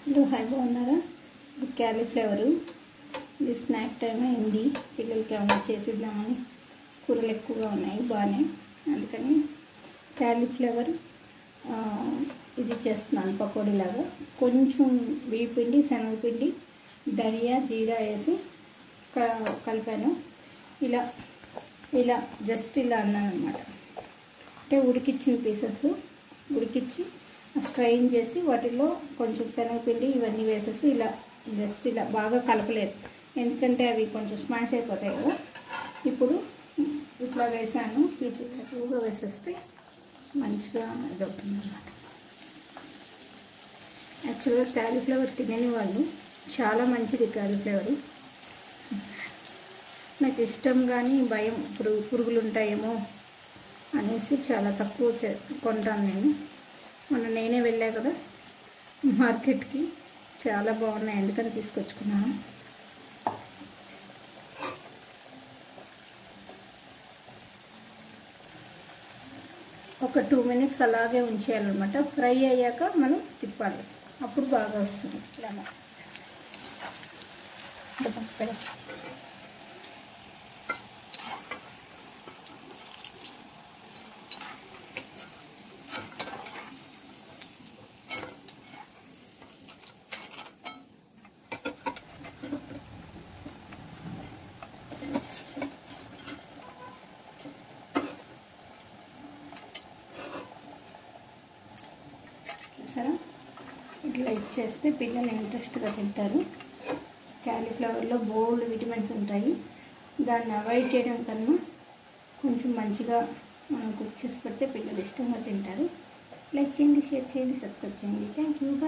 Hello hi బాగున్నారా? ఇది cauliflower. ఇది స్నాక్ టైం అయింది, పిల్లలకి ఏమైనా చేసిద్దామని. కూరలు ఎక్కువగా ఉన్నాయి బాగానే, అందుకని క్యాలీఫ్లవర్ ఇది చేస్తున్నాను పకోడీలాగా. కొంచెం బియ్యపిండి, శనగపిండి, ధనియా, జీరా వేసి కలిపాను. ఇలా ఇలా జస్ట్ ఇలా అన్నాను అనమాట. అంటే ఉడికిచ్చిన పీసెస్ ఉడికిచ్చి స్ట్రైన్ చేసి వాటిలో కొంచెం శనగపిండి ఇవన్నీ వేసేసి ఇలా జస్ట్ ఇలా బాగా కలపలేదు, ఎందుకంటే అవి కొంచెం స్మాష్ అయిపోతాయి కదా. ఇప్పుడు ఇట్లా వేసాను, పీసెస్ ఎక్కువగా వేసేస్తే మంచిగా ఇదవుతుంది అన్నమాట. యాక్చువల్గా క్యాలీఫ్లవర్ తినని వాళ్ళు చాలా మంచిది క్యాలీఫ్లవర్. నాకు ఇష్టం కానీ భయం, పురుగులు ఉంటాయేమో అనేసి చాలా తక్కువ కొంటాను నేను. మొన్న నేనే వెళ్ళా కదా మార్కెట్కి, చాలా బాగున్నాయి అందుకని తీసుకొచ్చుకున్నాను. ఒక 2 minutes అలాగే ఉంచేయాలన్నమాట. ఫ్రై అయ్యాక మనం తిప్పాలి, అప్పుడు బాగా వస్తుంది. ఇలా సరే, ఇట్లా ఇచ్చేస్తే పిల్లలు ఇంట్రెస్ట్గా తింటారు. క్యాలీఫ్లవర్లో బోల్డ్ విటమిన్స్ ఉంటాయి. దాన్ని అవాయిడ్ చేయడం కన్నా కొంచెం మంచిగా మనం కుక్ చేసి పెడితే పిల్లలు ఇష్టంగా తింటారు. లైక్ చేయండి, షేర్ చేయండి, సబ్స్క్రైబ్ చేయండి. Thank you.